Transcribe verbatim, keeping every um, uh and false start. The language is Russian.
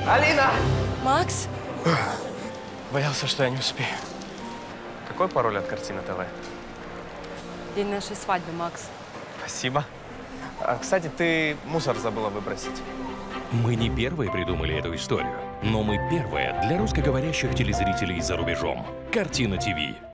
Алина! Макс? Боялся, что я не успею. Какой пароль от картины ТВ? День нашей свадьбы, Макс. Спасибо. А, кстати, ты мусор забыла выбросить. Мы не первые придумали эту историю, но мы первые для русскоговорящих телезрителей за рубежом. Картина ТВ.